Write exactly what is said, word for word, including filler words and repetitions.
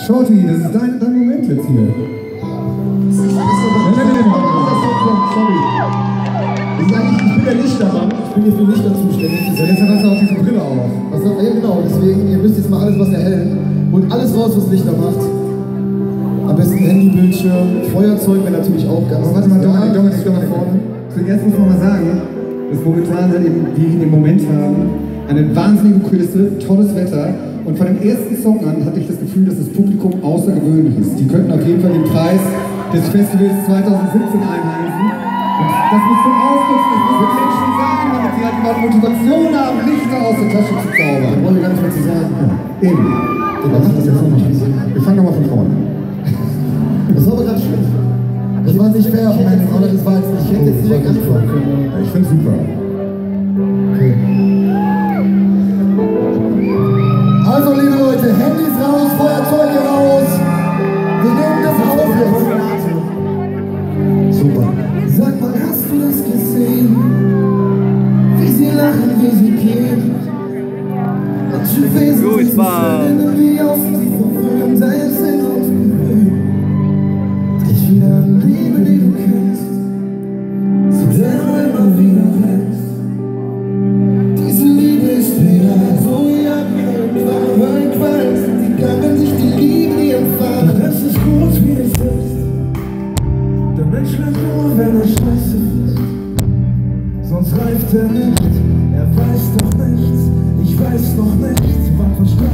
Shorty, das ist dein, dein Moment jetzt hier. Das ist, das ist aber nein, nein, nein, sorry. Das ist eigentlich, ich bin der Lichtermann, ich bin hier für Lichter zuständig. Ja, deshalb hast du auch diese Brille auf. Was, ja genau, deswegen, ihr müsst jetzt mal alles was erhellen. Holt alles raus, was Lichter macht. Am besten Handybildschirm, Feuerzeug wäre natürlich auch ganz. Aber warte mal, Dominik, Dominik, Dominik. Zuerst muss man mal sagen, dass momentan halt eben, wir in dem Moment haben, eine wahnsinnige Kulisse, tolles Wetter. Und von dem ersten Song an hatte ich das Gefühl, dass das Publikum außergewöhnlich ist. Die könnten auf jeden Fall den Preis des Festivals zwanzig siebzehn einheimsen. Und das muss zum Ausdruck, das muss mit Menschen sein, damit sie halt überhaupt Motivation haben, Lichter aus der Tasche zu zaubern. Da wollen wir gar nicht mehr zu sagen. Ja, eben. Der macht das jetzt noch nicht. Wir fangen nochmal von vorne an. Das war aber ganz schön. Das war nicht fair, meine Rolle, das war jetzt nicht. Ich hätte jetzt direkt anfangen können. Ich find's super. Okay. Also, liebe Leute, Handys raus, Feuerzeuge raus. Wir nehmen das auf jetzt. Super. Sag mal, hast du das gesehen? Wie sie lachen, wie sie gehen. Manche Wesen sind so schön, wie außen sie verführen, selbst in uns gewöhnt. Dich wieder an Liebe, die du kennst, so sehr du immer wieder rennst. Diese Liebe ist wieder so irgendwann irgendwann. Sie gaben sich die Liebe, die empfangen. Das ist gut, wie es ist. Der Mensch lernt nur, wenn er scheiße ist. Sonst reift er nicht. Er weiß doch nichts, ich weiß noch nichts. Was verspricht